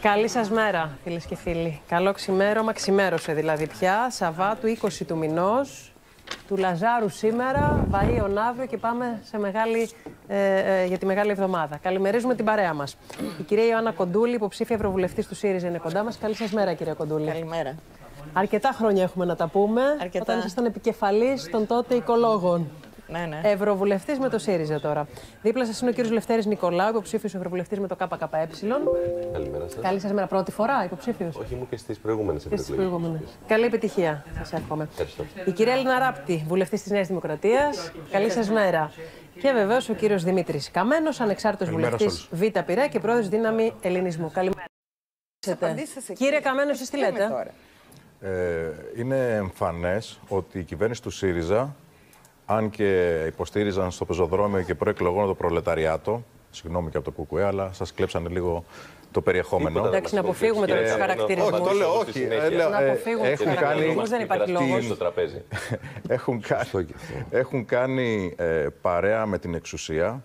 Καλή σας μέρα, φίλες και φίλοι. Καλό ξημέρωμα, ξημέρωσε δηλαδή πια. Σαββάτου 20 του μηνός, του Λαζάρου σήμερα, Βαΐων αύριο και πάμε για τη Μεγάλη Εβδομάδα. Καλημερίζουμε την παρέα μας. Η κυρία Ιωάννα Κοντούλη, υποψήφια ευρωβουλευτής του ΣΥΡΙΖΑ, είναι κοντά μας. Καλή σας μέρα, κυρία Κοντούλη. Καλημέρα. Αρκετά χρόνια έχουμε να τα πούμε. Όταν ήσασταν επικεφαλής των τότε οικολόγων. Ναι. Ευρωβουλευτής με το ΣΥΡΙΖΑ τώρα. Δίπλα σας είναι ο κύριος Λευτέρης Νικολάου, υποψήφιος ευρωβουλευτής με το ΚΚΕ. Καλημέρα σας. Καλή σας μέρα. Πρώτη φορά υποψήφιος? Όχι, ήμουν και στις προηγούμενες ευρωεκλογές. Καλή επιτυχία, σας εύχομαι. Ευχαριστώ. Η κυρία Έλληνα Ράπτη, βουλευτής της Νέας Δημοκρατίας. Καλή σας μέρα. Και βεβαίως ο κύριος Δημήτρης Καμένος, ανεξάρτητος βουλευτής Β' Πειραιά και πρόεδρος Δύναμη Ελληνισμού. Καλημέρα. Κύριε Καμένο, εσείς τι λέτε? Είναι εμφανές ότι η κυβέρνηση του ΣΥΡΙΖΑ, αν και υποστήριζαν στο πεζοδρόμιο και προεκλογών το προλεταριάτο, συγγνώμη και από το ΚΚΕ, αλλά σας κλέψανε λίγο το περιεχόμενο. Εντάξει, να αποφύγουμε τώρα τους χαρακτηρισμούς. Όχι, το λέω, όχι. Να αποφύγουμε τους χαρακτηρισμούς, δεν υπάρχει λόγος. Στο τραπέζι. Έχουν κάνει παρέα με την εξουσία,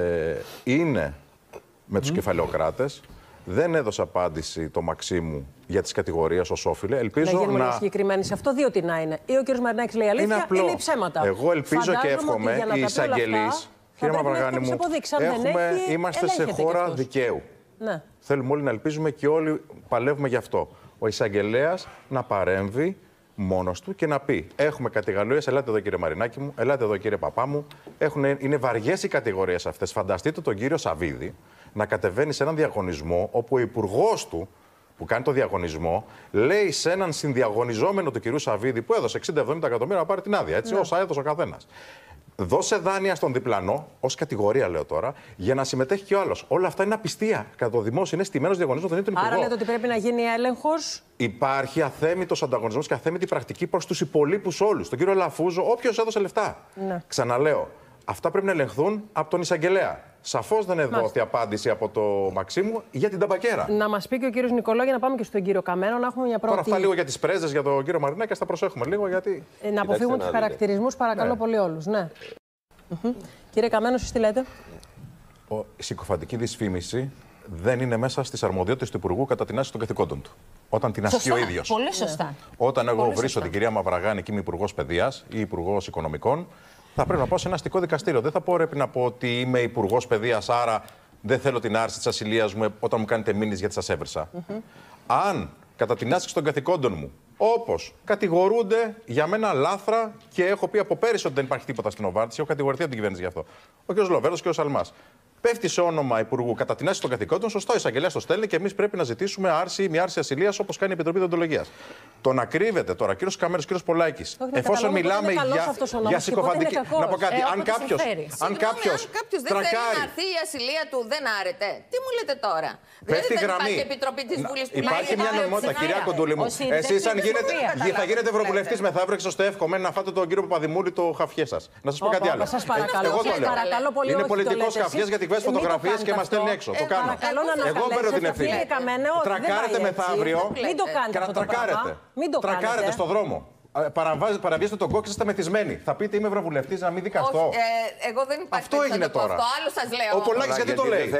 είναι με τους κεφαλαιοκράτες. Δεν έδωσε απάντηση το Μαξίμου για τις κατηγορίες ως όφιλε. Ελπίζω να γίνουμε συγκεκριμένοι σε αυτό, δύο τι να είναι. Ή ο κ. Μαρινάκης λέει αλήθεια, ή λέει ψέματα. Εγώ ελπίζω και εύχομαι οι εισαγγελείς, κύριε Μαυρογάνη μου, είμαστε σε χώρα δικαίου. Ναι. Θέλουμε όλοι να ελπίζουμε και όλοι παλεύουμε γι' αυτό. Ο εισαγγελέας να παρέμβει μόνος του και να πει: έχουμε κατηγορίες, ελάτε εδώ κύριε Μαρινάκη μου, ελάτε εδώ κύριε Παπά μου. Είναι βαριές οι κατηγορίες αυτές. Φανταστείτε τον κύριο Σαββίδη να κατεβαίνει σε έναν διαγωνισμό όπου ο υπουργός του που κάνει το διαγωνισμό λέει σε έναν συνδιαγωνιζόμενο του κυρίου Σαββίδη που έδωσε 60-70 εκατομμύρια να πάρει την άδεια, έτσι, όσα έδωσε ο καθένας. Δώσε δάνεια στον διπλανό, ως κατηγορία λέω τώρα, για να συμμετέχει και ο άλλος. Όλα αυτά είναι απιστία. Κατά το δημόσιο είναι στημένος διαγωνισμός, δεν είναι τον υπουργό. Άρα λέτε ότι πρέπει να γίνει έλεγχος. Υπάρχει αθέμητος ανταγωνισμός και αθέμητη πρακτική προς τους υπολείπους όλους. Τον κύριο Λαφούζο, όποιος έδωσε λεφτά. Ναι. Ξαναλέω, αυτά πρέπει να ελεγχθούν από τον εισαγγελέα. Σαφώς δεν έδωσε απάντηση από το Μαξίμου για την ταμπακέρα. Να μας πει και ο κύριος Νικολάου, για να πάμε και στον κύριο Καμένο, να έχουμε μια πρώτη. Τώρα αυτά λίγο για τις πρέζες για τον κύριο Μαρινάκη, ας τα προσέχουμε λίγο γιατί. Να αποφύγουμε τους χαρακτηρισμούς, παρακαλώ πολύ όλους. Ναι. Κύριε Καμένο, εσείς τι λέτε? Η συκοφαντική δυσφήμιση δεν είναι μέσα στις αρμοδιότητες του Υπουργού κατά την άσκηση των καθηκόντων του. Όταν την ασκεί ο ίδιος. Πολύ σωστά. Όταν εγώ βρίσω την κυρία Μαυραγάνη και είμαι Υπουργός Παιδείας ή Υπουργός Οικονομικών, θα πρέπει να πάω σε ένα αστικό δικαστήριο. Δεν θα πρέπει να πω ότι είμαι Υπουργός Παιδείας, άρα δεν θέλω την άρση της ασυλίας μου όταν μου κάνετε μήνυση γιατί σας έβρισα. Αν κατά την άσκηση των καθηκόντων μου, όπως κατηγορούνται για μένα λάθρα και έχω πει από πέρυσι ότι δεν υπάρχει τίποτα στην Οβάρτιση, έχω κατηγορηθεί από την κυβέρνηση γι' αυτό. Ο κ. Λοβέρδος και ο Σαλμάς. Πέφτει σε όνομα Υπουργού κατά την άσκηση των καθηκόντων, σωστό, η εισαγγελέας το στέλνει και εμείς πρέπει να ζητήσουμε άρση ή μη άρση ασυλίας όπως κάνει η Επιτροπή Διοντολογίας. Το να κρύβεται τώρα κύριος Καμένος, κύριος Πολάκης, εφόσον μιλάμε για συκοφαντική. Να πω κάτι, αν κάποιος δεν θέλει να έρθει η ασυλία του, δεν άρεται. Τι μου λέτε τώρα? Πέφτει δεν γραμμή. Υπάρχει Επιτροπή της Βουλής που υπάρχει μια νομιμότητα, κυρία Κοντούλη μου. Εσείς αν θα γίνετε ευρωβουλευτής μεθαύριο, και το εύχομαι να φάτε τον κύριο Παπαδημούλη το χαφιέ σας. Να σας πω κάτι άλλο. Παρακαλώ πολύ. Είναι πολιτικός χαφιές γιατί βγάζει φωτογραφίες και μας στέλνει έξω. Το κάνω. Εγώ παίρνω την ευθύνη. Τρακάρετε μεθαύριο. Μην το κάνετε. Τρακάρετε στον δρόμο. Παραβιάζετε τον κόκκι, είστε μεθυσμένοι. Θα πείτε είμαι ευρωβουλευτής να μην δικαστώ. Εγώ δεν υπάρχει. Αυτό έγινε τώρα. Άλλο σας λέω. Ο Πολάκης γιατί το λέει?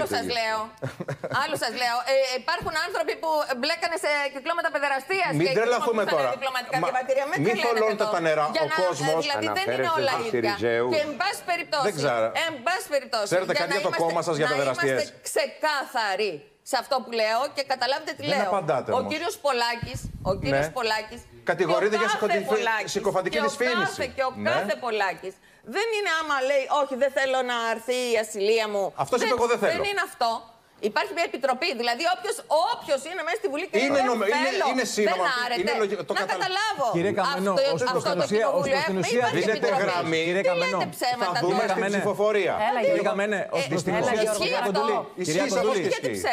Άλλο σας λέω. Υπάρχουν άνθρωποι που μπλέκανε σε κυκλώματα παιδεραστίας. Μην τρελαθούμε τώρα. Μην θολώνετε τα νερά. Ο κόσμος. Δηλαδή δεν είναι όλα ίδια. Και εν πάση περιπτώσει. Ξέρετε κάτι για το κόμμα σας για παιδεραστίες? Είμαστε ξεκάθαροι σε αυτό που λέω και καταλάβετε τι λέω. Ο κύριος Πολάκης κατηγορείται για συκοφαντική δυσφήμιση. Και ο κάθε Πολάκης δεν είναι άμα λέει όχι δεν θέλω να αρθεί η ασυλία μου. Αυτός είπε εγώ δεν θέλω. Δεν είναι αυτό. Υπάρχει μια επιτροπή. Δηλαδή όποιος είναι μέσα στη Βουλή και είναι σύνομα. Δεν άρεται. Να καταλάβω. Κύριε Καμένο, ως προς την ουσία δίνετε γραμμή. Κύριε Καμένο, θα δούμε στην ψηφοφορία. Κύριε Καμένε, ως προς την ουσία. Κυρία Κοντούλη.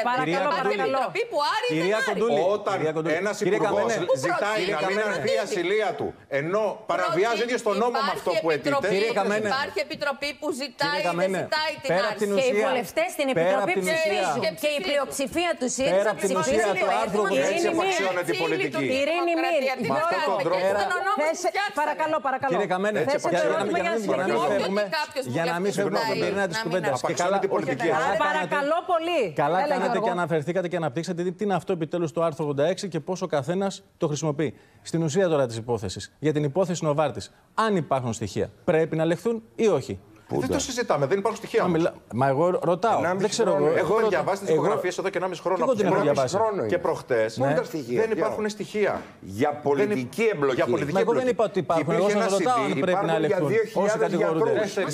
Όταν ένας υπουργός ζητάει να μην αρθεί η ασυλία του, ενώ παραβιάζει ίδιο τον νόμο με αυτό που αιτείται. Υπάρχει επιτροπή που ζητάει την άρση. Και οι βουλευτές στην επιτροπή ψηφίζουν. Και η πλειοψηφία του ΣΥΡΙΖΑ. Πέρα από την ουσία του άρθρου 86. Έτσι απαξιώνεται η πολιτική. Ειρήνη Μύρ. Παρακαλώ. Κύριε Καμένε, για να μην φεύγουμε από την πυρήνα τη κουβέντα. Απαξιώνεται η πολιτική. Παρακαλώ πολύ. Καλά κάνατε και αναφερθήκατε και αναπτύξατε τι είναι αυτό επιτέλους του άρθρου 86 και πώς ο καθένας το χρησιμοποιεί. Στην ουσία τώρα της υπόθεσης, για την υπόθεση Νοβάρτης, αν υπάρχουν στοιχεία, πρέπει να λεχθούν ή όχι. Δεν το συζητάμε, δεν υπάρχουν στοιχεία. Μα εγώ ρωτάω. Δεν ξέρω. Έχω διαβάσει τις δικογραφίες εδώ και 1,5 χρόνο. Εγώ την έχω διαβάσει. Και προχτές δεν υπάρχουν στοιχεία. Για πολιτική εμπλοκή. Μα εγώ δεν είπα ότι υπάρχουν. Εγώ σας ρωτάω αν πρέπει να ελεγχθούν. Όσοι κατηγορούνται.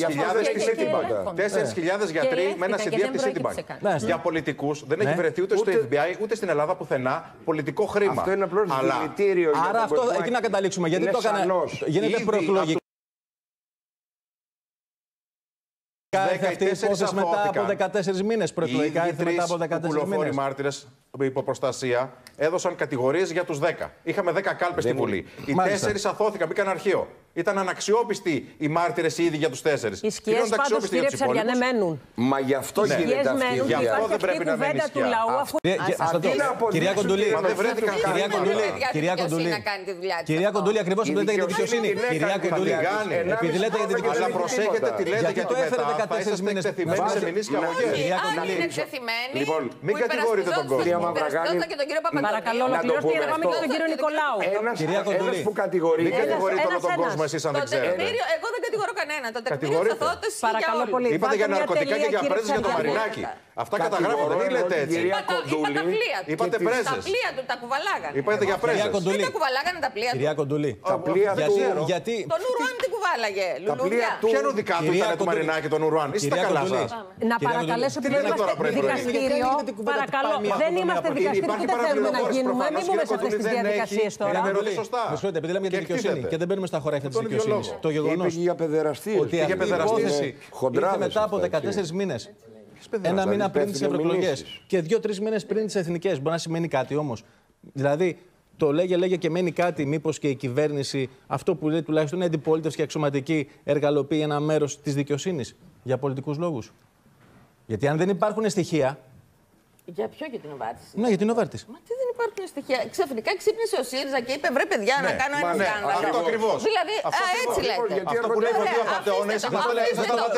4.000 γιατροί με ένα CD από τη Citibank. Για πολιτικούς δεν έχει βρεθεί ούτε στο FBI ούτε στην Ελλάδα πουθενά πολιτικό χρήμα. Αυτό είναι απλώς δηλητήριο. Άρα αυτό εκεί να καταλήξουμε. Γιατί το έκανε. Γίνεται προεκλογικά. Αυτή η υπόθεση μετά από 14 μήνες. Προεκλογικά ήρθε μετά από 14 μήνες. Οι μάρτυρες υπό προστασία έδωσαν κατηγορίες για τους 10. Είχαμε 10 κάλπες στη Βουλή. Οι 4 αθώθηκαν, μπήκαν αρχείο. Ήταν αναξιόπιστοι οι μάρτυρες οι ίδιοι για τους 4. Οι σκιές πάντως, κύριε Ψαριανέ, μένουν. Μα γι' αυτό γίνεται αυτή η Γι' αυτό δεν πρέπει να μένει σκιά. Κυρία Κοντούλη, κυρία Κοντούλη, ακριβώς επειδή λέτε για τη δικαιοσύνη. Κυρία Κοντούλη, επειδή λέτε για τη δικαιοσύνη. Αλλά προσέχετε τι λέτε, γιατί το έφερε 14 μήνες εκτεθειμένοι σε μηνύσεις και αγωγές. Λοιπόν, μην κατηγορείτε τον κόσμο. Παρακαλώ, ολοκληρώστε για να πάμε και στον κύριο Νικολάου. Κυρία Κοντούλη, που κατηγορείτε. Μην κατηγορείτε όλο τον κόσμο εσείς αν δεν ξέρετε. Εγώ δεν κατηγορώ κανένα. Το τεκμήριο της αθωότητας ισχύει για όλους. Είπατε για ναρκωτικά και για πρέζες για το Μαρινάκι. Αυτά καταγράφονται, δεν λέτε έτσι. Είπα τα πλοία του. Είπατε πρέζες. Τα πλοία του τα κουβαλάγανε. Είπατε για πρέζες. Δεν τα κουβαλάγανε τα πλοία του. κυρία Κοντούλη, Τα πλοία του. γιατί. Τον Ουρουάν τι κουβάλαγε. Λουλούδια. Ποια είναι δικά του ήταν του Μαρινάκι τον Ουρουάν. Είστε τα καλά σας. Να παρακαλέσω επειδή είμαστε δικαστήριο. Παρακαλώ, δεν είμαστε δικαστήριο και δεν θέλουμε να γίνουμε. Μην μπούμε σε αυτές τις διαδικασίες τώρα. Με συγχωρείτε, επειδή λέμε για τη δικαιοσύνη και δεν μπαίνουμε στα χωράφια της δικαιοσύνης. Το γεγονός ότι αυτή η υπόθεση ήρθε μετά από 14 μήνες. Ένα μήνα πριν τις ευρωεκλογές και 2-3 μήνες πριν τις εθνικές. Μπορεί να σημαίνει κάτι όμως. Δηλαδή, το λέγε και μένει κάτι, μήπως και η κυβέρνηση, αυτό που λέει τουλάχιστον είναι αντιπολίτευση και αξιωματική, εργαλοποιεί ένα μέρος της δικαιοσύνης για πολιτικούς λόγους. Γιατί αν δεν υπάρχουν στοιχεία. Για ποιο, για την Νοβάρτης? Ναι, για την Νοβάρτης. Μα τι δεν υπάρχουν στοιχεία. Ξαφνικά ξύπνησε ο ΣΥΡΙΖΑ και είπε: βρε παιδιά, να κάνω ένα σκάνδαλο. Αυτό ακριβώς. Δηλαδή, έτσι λέτε. Αυτό που λέει ο δύο απατεώνες, αυτό λέει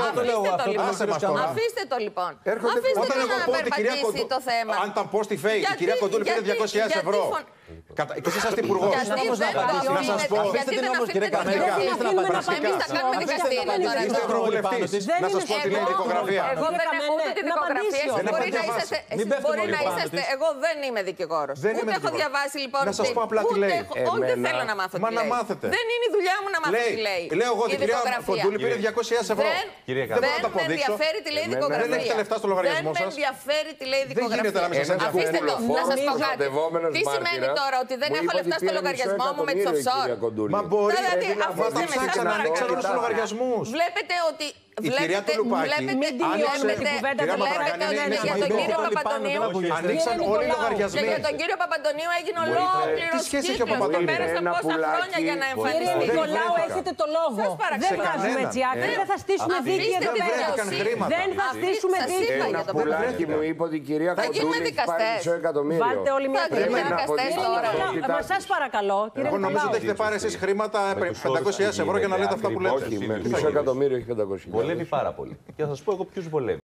Αφήστε το λοιπόν. Όταν εγώ πω ότι η κυρία Κοντούλη, αν ήταν πω στη ΦΕΗ, η κυρία Κοντούλη πήρε 200.000 ευρώ. Και εσείς είσαστε υπουργός. Να σας πω. Αφήστε την όμως, κύριε Καμένη. Εμείς θα κάνουμε δικαστήριο τώρα. Είστε ευρωβουλευτής. Να σας πω τι λέει η δικογραφία. Εγώ δεν έχω ούτε τη δικογραφία. Μπορεί να είσαστε. Εγώ δεν είμαι δικηγόρος. Ούτε έχω διαβάσει λοιπόν. Να σας πω απλά τι λέει. Όχι, δεν θέλω να μάθω τι λέει. Μα να μάθετε. Δεν είναι η δουλειά μου να μάθω τι λέει. Λέω εγώ ότι η κυρία Κοντούλη πήρε 200.000 ευρώ. Δεν με ενδιαφέρει τι λέει η δικογραφία. Δεν έχετε λεφτά στο λογαριασμό σας. Δεν με ενδιαφέρει τι λέει η δικογραφία. Δεν γίνεται να μην σας ενδιαφέρει. Αφήστε το. Να σας πω κάτι. Τι σημαίνει τώρα, ότι δεν έχω λεφτά στο λογαριασμό μου με τις offshore? Μα μπορεί αφήστε με, σας παρακαλώ. τους λογαριασμούς. Βλέπετε ότι. Η κυρία του Λουπάκη για τον κύριο Παπαντονίου. Ανοίξαν όλοι οι λογαριασμοί. Και για τον κύριο Παπαντονίου έγινε ολόκληρος κύκλος και πέρασαν πόσα χρόνια για να εμφανιστεί. Κύριε Νικολάου, έχετε το λόγο. Δεν βγάζουμε έτσι άκρη, δεν θα στήσουμε δίκη για το πέρα. Δεν θα στήσουμε δίκη. Ένα πουλάκι μου είπε ότι η κυρία Κοντούλη έχει πάρει μισό εκατομμύριο. Βάλτε όλοι μια τελεία. Μα σας παρακαλώ, κύριε Εγώ νομίζω ότι έχετε πάρει εσείς χρήματα 500.000 ευρώ για να λέτε αυτά που λέτε. Όχι, μισό εκατομμύριο έχει 500.000. Βολεύει πάρα πολύ. Και θα σας πω εγώ ποιους βολεύει.